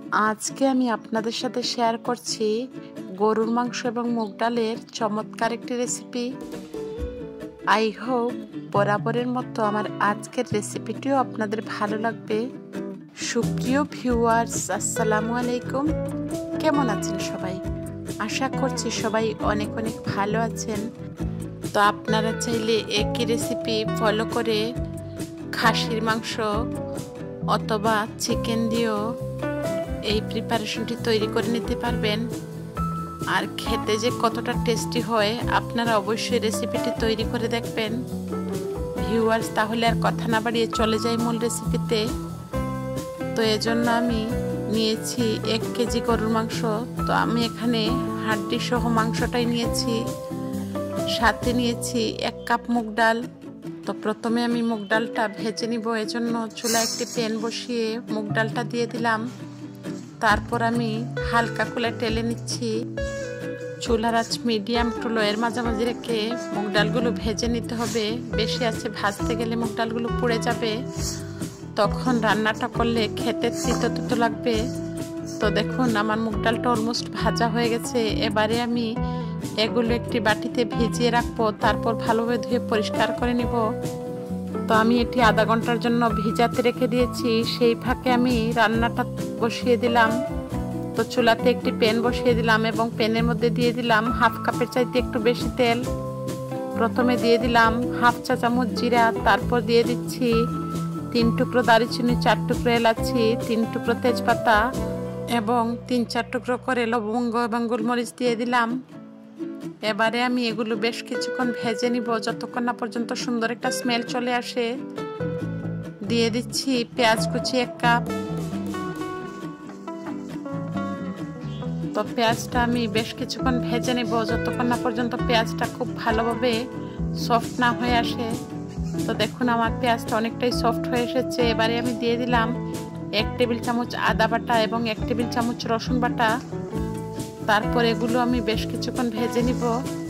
আজকে আমি আপনাদের সাথে শেয়ার করছি গরুর মাংস এবং মুগ ডালের চমৎকার একটি রেসিপি। আই হোপ বরাবরের মতো আমার আজকের রেসিপিটিও আপনাদের ভালো লাগবে। সুপ্রিয় ভিউয়ার্স, আসসালামু আলাইকুম। কেমন আছেন সবাই? আশা করছি সবাই অনেক অনেক ভালো আছেন। তো আপনারা চাইলে একই রেসিপি ফলো করে খাসির মাংস অথবা চিকেন দিয়েও এই প্রিপারেশনটি তৈরি করে নিতে পারবেন। আর খেতে যে কতটা টেস্টি হয় আপনারা অবশ্যই রেসিপিটি তৈরি করে দেখবেন। ভিউয়ার্স, তাহলে আর কথা না বাড়িয়ে চলে যাই মূল রেসিপিতে। তো এজন্য আমি নিয়েছি 1 কেজি গরুর মাংস। তো আমি এখানে হাড্ডি সহ মাংসটাই নিয়েছি, সাথে নিয়েছি 1 কাপ মুগ ডাল। তো প্রথমে আমি মুগ ডালটা ভেজে নিব, এজন্য চুলায় একটি প্যান বসিয়ে মুগ ডালটা দিয়ে দিলাম। তারপর আমি হালকা করে টেলে নিচ্ছি। চুলার আঁচ মিডিয়াম টু লোয়ের মাঝামাঝি রেখে মুগ ডালগুলো ভেজে নিতে হবে। বেশি আছে ভাজতে গেলে মুগ ডালগুলো পুড়ে যাবে, তখন রান্নাটা করলে খেতে তিতো তিতো লাগবে। তো দেখুন আমার মুগ ডালটা অলমোস্ট ভাজা হয়ে গেছে। এবারে আমি এগুলো একটি বাটিতে ভিজিয়ে রাখবো, তারপর ভালোভাবে ধুয়ে পরিষ্কার করে নিব। তো আমি এটি আধা ঘন্টার জন্য ভিজাতে রেখে দিয়েছি। সেই ফাঁকে আমি রান্নাটা বসিয়ে দিলাম। তো চুলাতে একটি প্যান বসিয়ে দিলাম এবং প্যানের মধ্যে দিয়ে দিলাম 1/2 কাপের চাইতে একটু বেশি তেল। প্রথমে দিয়ে দিলাম 1/2 চা চামচ জিরা, তারপর দিয়ে দিচ্ছি 3 টুকরো দারুচিনি, 4 টুকরো এলাচি, 3 টুকরো তেজপাতা এবং 3-4 টুকরো করে লবঙ্গ এবং গোলমরিচ দিয়ে দিলাম। এবারে আমি এগুলো বেশ কিছুক্ষণ ভেজে নিব, যতক্ষণ না পর্যন্ত সুন্দর একটা স্মেল চলে আসে। দিয়ে দিচ্ছি পেঁয়াজ কুচি 1 কাপ। তো পেঁয়াজটা আমি বেশ কিছুক্ষণ ভেজে নেব, যতক্ষণ না পর্যন্ত পেঁয়াজটা খুব ভালোভাবে সফট না হয়ে আসে। তো দেখুন আমার পেঁয়াজটা অনেকটাই সফট হয়ে এসেছে। এবারে আমি দিয়ে দিলাম 1 টেবিল চামচ আদা বাটা এবং 1 টেবিল চামচ রসুন বাটা। তারপর এগুলো আমি বেশ কিছুক্ষণ ভেজে নিব,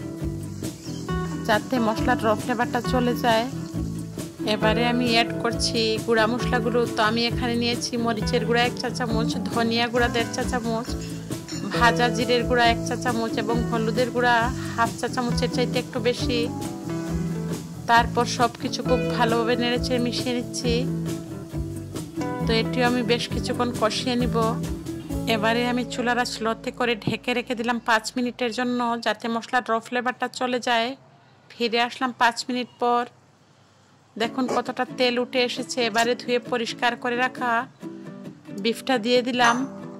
যাতে মশলার র ফ্লেভারটা চলে যায়। এবারে আমি অ্যাড করছি গুঁড়া মশলাগুলো। তো আমি এখানে নিয়েছি মরিচের গুঁড়া 1 চা চামচ, ধনিয়া গুঁড়া 1.5 চা চামচ, ভাজা জিরের গুঁড়া 1 চা চামচ এবং হলুদের গুঁড়া 1/2 চা চামচের চাইতে একটু বেশি। তারপর সব কিছু খুব ভালোভাবে নেড়েচেড়ে মিশিয়ে নিচ্ছি। তো এটিও আমি বেশ কিছুক্ষণ কষিয়ে নিব। এবারে আমি চুলার আঁচ লোতে করে ঢেকে রেখে দিলাম 5 মিনিটের জন্য, যাতে মশলার র ফ্লেভারটা চলে যায়। ফিরে আসলাম 5 মিনিট পর। দেখুন কতটা তেল উঠে এসেছে। এবারে ধুয়ে পরিষ্কার করে রাখা বিফটা দিয়ে দিলাম।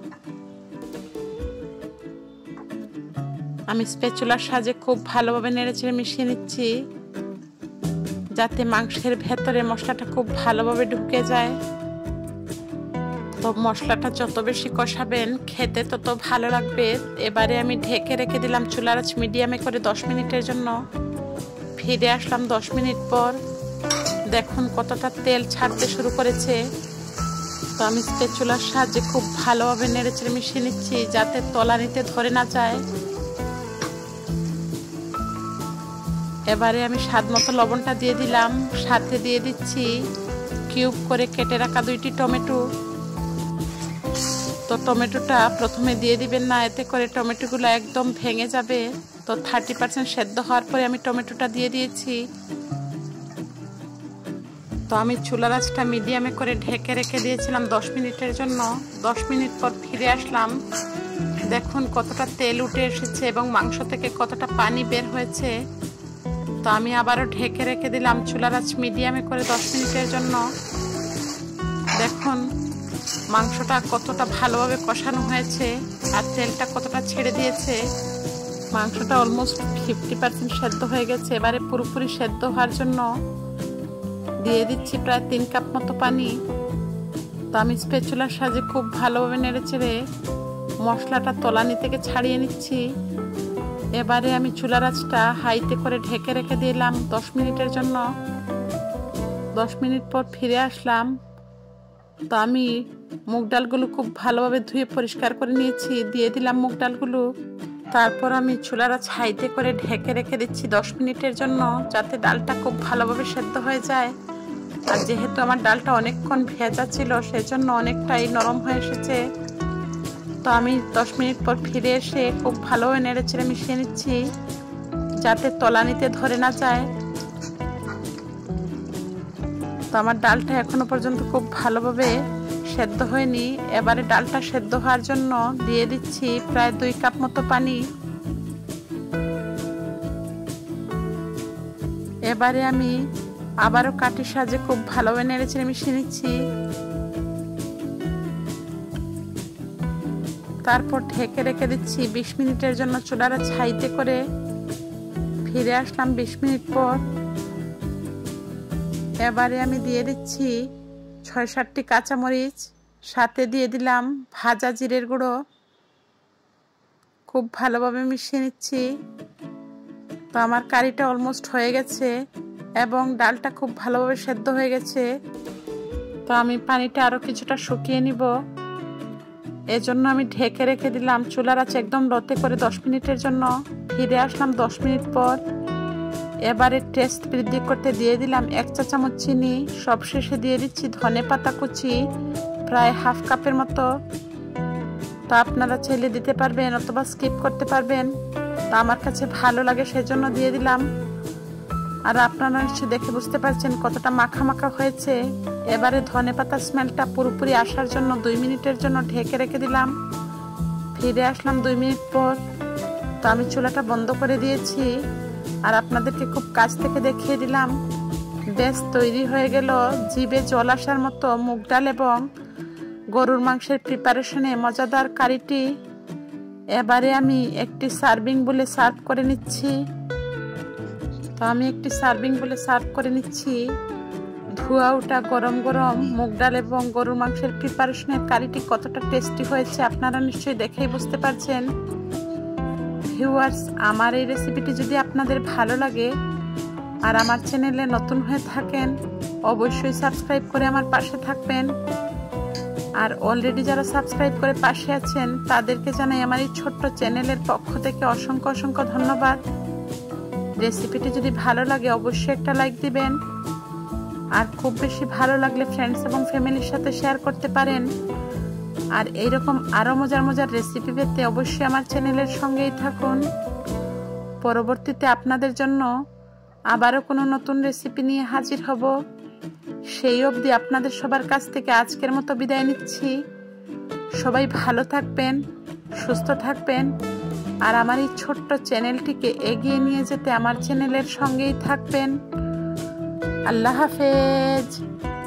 আমি স্প্যাচুলার সাহায্যে খুব ভালোভাবে নেড়েচেড়ে মিশিয়ে নিচ্ছি, যাতে মাংসের ভেতরে মশলাটা খুব ভালোভাবে ঢুকে যায়। তো মশলাটা যত বেশি কষাবেন খেতে তত ভালো লাগবে। এবারে আমি ঢেকে রেখে দিলাম চুলার আঁচ মিডিয়ামে করে 10 মিনিটের জন্য। ফিরে আসলাম 10 মিনিট পর। দেখুন কতটা তেল ছাড়তে শুরু করেছে। তো আমি স্প্যাচুলার সাহায্যে খুব ভালোভাবে নেড়েচেড়ে মিশিয়ে নিচ্ছি, যাতে তলানিতে ধরে না যায়। এবারে আমি স্বাদ মতো লবণটা দিয়ে দিলাম, সাথে দিয়ে দিচ্ছি কিউব করে কেটে রাখা 2টি টমেটো। তো টমেটোটা প্রথমে দিয়ে দিবেন না, এতে করে টমেটোগুলো একদম ভেঙে যাবে। তো 30% সেদ্ধ হওয়ার পরে আমি টমেটোটা দিয়ে দিয়েছি। তো আমি চুলার আঁচটা মিডিয়ামে করে ঢেকে রেখে দিয়েছিলাম 10 মিনিটের জন্য। 10 মিনিট পর ফিরে আসলাম। দেখুন কতটা তেল উঠে এসেছে এবং মাংস থেকে কতটা পানি বের হয়েছে। তো আমি আবারও ঢেকে রেখে দিলাম চুলার আঁচ মিডিয়ামে করে 10 মিনিটের জন্য। দেখুন মাংসটা কতটা ভালোভাবে কষানো হয়েছে আর তেলটা কতটা ছেড়ে দিয়েছে। মাংসটা অলমোস্ট 50% সেদ্ধ হয়ে গেছে। এবারে পুরোপুরি সেদ্ধ হওয়ার জন্য দিয়ে দিচ্ছি প্রায় 3 কাপ মতো পানি। তো আমি স্প্যাচুলার সাহায্যে খুব ভালোভাবে নেড়েচেড়ে মশলাটা তলানি থেকে ছাড়িয়ে নিচ্ছি। এবারে আমি চুলার আঁচটা হাইতে করে ঢেকে রেখে দিলাম 10 মিনিটের জন্য। 10 মিনিট পর ফিরে আসলাম। তো আমি মুগ ডালগুলো খুব ভালোভাবে ধুয়ে পরিষ্কার করে নিয়েছি, দিয়ে দিলাম মুগ ডালগুলো। তারপর আমি চুলার আঁচ হাইতে করে ঢেকে রেখে দিচ্ছি 10 মিনিটের জন্য, যাতে ডালটা খুব ভালোভাবে সেদ্ধ হয়ে যায়। আর যেহেতু আমার ডালটা অনেকক্ষণ ভেজা ছিল, সেজন্য অনেকটাই নরম হয়ে এসেছে। তো আমি 10 মিনিট পর ফিরে এসে খুব ভালোভাবে নেড়েচেড়ে মিশিয়ে নিচ্ছি যাতে তলানিতে ধরে না যায়। তো আমার ডালটা এখনো পর্যন্ত খুব ভালোভাবে সেদ্ধ হয়নি। এবারে ডালটা সেদ্ধ হওয়ার জন্য দিয়ে দিচ্ছি প্রায় 2 কাপ মতো পানি। এবারে আমি আবারও কাঠির সাহায্যে খুব ভালোভাবে নেড়েচেড়ে মিশিয়ে নিচ্ছি। তারপর ঢেকে রেখে দিচ্ছি 20 মিনিটের জন্য চুলার ছাইতে করে। ফিরে আসলাম 20 মিনিট পর। এবারে আমি দিয়ে দিচ্ছি 6-7টি কাঁচামরিচ, সাথে দিয়ে দিলাম ভাজা জিরের গুঁড়ো। খুব ভালোভাবে মিশিয়ে নিচ্ছি। তো আমার কারিটা অলমোস্ট হয়ে গেছে এবং ডালটা খুব ভালোভাবে সেদ্ধ হয়ে গেছে। তো আমি পানিটা আরও কিছুটা শুকিয়ে নিব, এজন্য আমি ঢেকে রেখে দিলাম চুলার আঁচ একদম লোতে করে 10 মিনিটের জন্য। ফিরে আসলাম 10 মিনিট পর। এবারে টেস্ট বৃদ্ধি করতে দিয়ে দিলাম 1 চা চামচ চিনি। সবশেষে দিয়ে দিচ্ছি ধনেপাতা কুচি প্রায় হাফ কাপের মতো। তো আপনারা চাইলে দিতে পারবেন অথবা স্কিপ করতে পারবেন। তো আমার কাছে ভালো লাগে সেজন্য দিয়ে দিলাম। আর আপনারা নিশ্চয়ই দেখে বুঝতে পারছেন কতটা মাখা মাখা হয়েছে। এবারে ধনেপাতার স্মেলটা পুরোপুরি আসার জন্য 2 মিনিটের জন্য ঢেকে রেখে দিলাম। ফিরে আসলাম 2 মিনিট পর। তো আমি চুলাটা বন্ধ করে দিয়েছি আর আপনাদেরকে খুব কাছ থেকে দেখিয়ে দিলাম। বেশ তৈরি হয়ে গেল জিভে জল আসার মতো মুগ ডাল এবং গরুর মাংসের প্রিপারেশনে মজাদার কারিটি। এবারে আমি একটি সার্ভিং বলে সার্ভ করে নিচ্ছি। তো আমি একটি সার্ভিং বলে সার্ভ করে নিচ্ছি। ধোয়া ওঠা গরম গরম মুগ ডাল এবং গরুর মাংসের প্রিপারেশনের কারিটি কতটা টেস্টি হয়েছে আপনারা নিশ্চয়ই দেখেই বুঝতে পারছেন। ভিউয়ার্স, আমার এই রেসিপিটি যদি আপনাদের ভালো লাগে আর আমার চ্যানেলে নতুন হয়ে থাকেন অবশ্যই সাবস্ক্রাইব করে আমার পাশে থাকবেন। আর অলরেডি যারা সাবস্ক্রাইব করে পাশে আছেন তাদেরকে জানাই আমার এই ছোট্ট চ্যানেলের পক্ষ থেকে অসংখ্য অসংখ্য ধন্যবাদ। রেসিপিটি যদি ভালো লাগে অবশ্যই একটা লাইক দিবেন। আর খুব বেশি ভালো লাগলে ফ্রেন্ডস এবং ফ্যামিলির সাথে শেয়ার করতে পারেন। আর এইরকম আরও মজার মজার রেসিপি পেতে অবশ্যই আমার চ্যানেলের সঙ্গেই থাকুন। পরবর্তীতে আপনাদের জন্য আবারও কোনো নতুন রেসিপি নিয়ে হাজির হব। সেই অবধি আপনাদের সবার কাছ থেকে আজকের মতো বিদায় নিচ্ছি। সবাই ভালো থাকবেন, সুস্থ থাকবেন আর আমার এই ছোট্ট চ্যানেলটিকে এগিয়ে নিয়ে যেতে আমার চ্যানেলের সঙ্গেই থাকবেন। আল্লাহ হাফেজ।